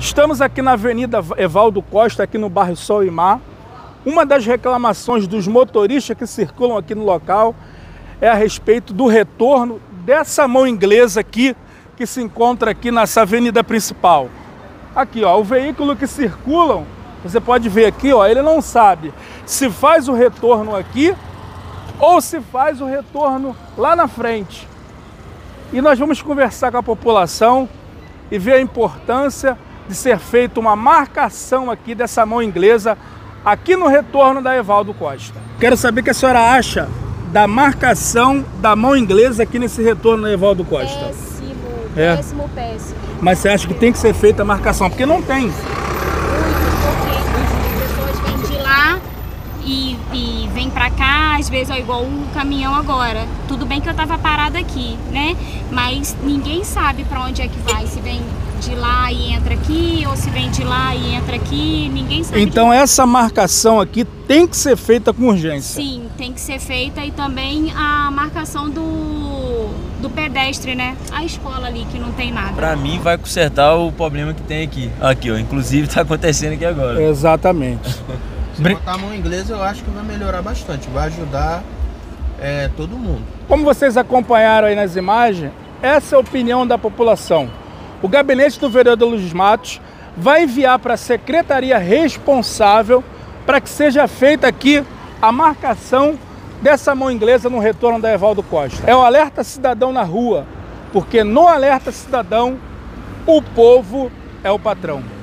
Estamos aqui na Avenida Evaldo Costa, aqui no bairro Sol e Mar. Uma das reclamações dos motoristas que circulam aqui no local é a respeito do retorno dessa mão inglesa aqui, que se encontra aqui nessa avenida principal. Aqui, ó, o veículo que circulam, você pode ver aqui, ó, ele não sabe se faz o retorno aqui ou se faz o retorno lá na frente. E nós vamos conversar com a população e ver a importância de ser feita uma marcação aqui dessa mão inglesa aqui no retorno da Evaldo Costa. Quero saber o que a senhora acha da marcação da mão inglesa aqui nesse retorno da Evaldo Costa. Péssimo, péssimo. Mas você acha que tem que ser feita a marcação? Porque não tem. Muito, porque as pessoas vêm de lá e vêm pra cá, às vezes é igual o caminhão agora. Tudo bem que eu tava parada aqui, né? Mas ninguém sabe pra onde é que vai, se vem de lá e entra aqui, ou se vem de lá e entra aqui, ninguém sabe. Então essa marcação aqui tem que ser feita com urgência. Sim, tem que ser feita, e também a marcação do pedestre, né? A escola ali que não tem nada. Pra mim vai consertar o problema que tem aqui. Aqui, ó, inclusive tá acontecendo aqui agora. Exatamente. Se botar a mão inglesa, eu acho que vai melhorar bastante, vai ajudar todo mundo. Como vocês acompanharam aí nas imagens, essa é a opinião da população. O gabinete do vereador Luiz Matos vai enviar para a secretaria responsável para que seja feita aqui a marcação dessa mão inglesa no retorno da Evaldo Costa. É o alerta cidadão na rua, porque no alerta cidadão o povo é o patrão.